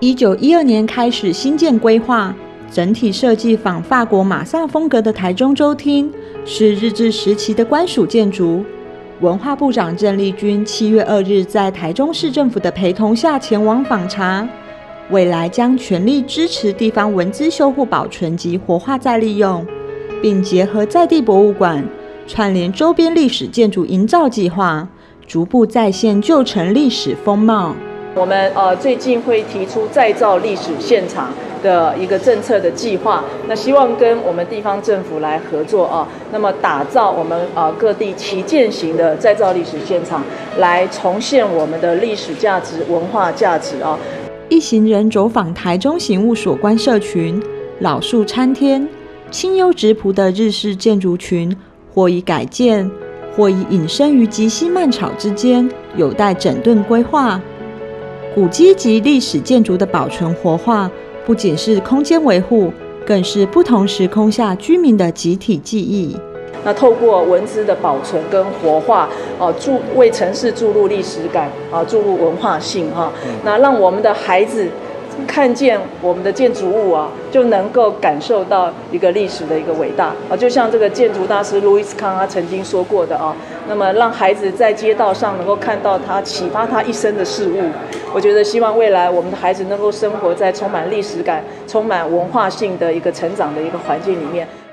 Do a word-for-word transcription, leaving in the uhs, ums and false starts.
一九一二年开始新建规划，整体设计仿法国马萨风格的台中州厅，是日治时期的官署建筑。文化部长郑丽君七月二日在台中市政府的陪同下前往访查，未来将全力支持地方文资修护保存及活化再利用，并结合在地博物馆，串联周边历史建筑营造计划，逐步再现旧城历史风貌。 我们呃最近会提出再造历史现场的一个政策的计划，那希望跟我们地方政府来合作啊，那么打造我们呃各地旗舰型的再造历史现场，来重现我们的历史价值、文化价值啊。 一行人走访台中刑务所观社群，老树参天、清幽质朴的日式建筑群，或已改建，或已隐身于极西蔓草之间，有待整顿规划。古迹及历史建筑的保存活化，不仅是空间维护，更是不同时空下居民的集体记忆。 那透过文资的保存跟活化，哦、呃，注为城市注入历史感，啊、呃，注入文化性哈、啊，那让我们的孩子看见我们的建筑物啊，就能够感受到一个历史的一个伟大啊，就像这个建筑大师路易斯康他曾经说过的啊，那么让孩子在街道上能够看到他启发他一生的事物。我觉得希望未来我们的孩子能够生活在充满历史感、充满文化性的一个成长的一个环境里面。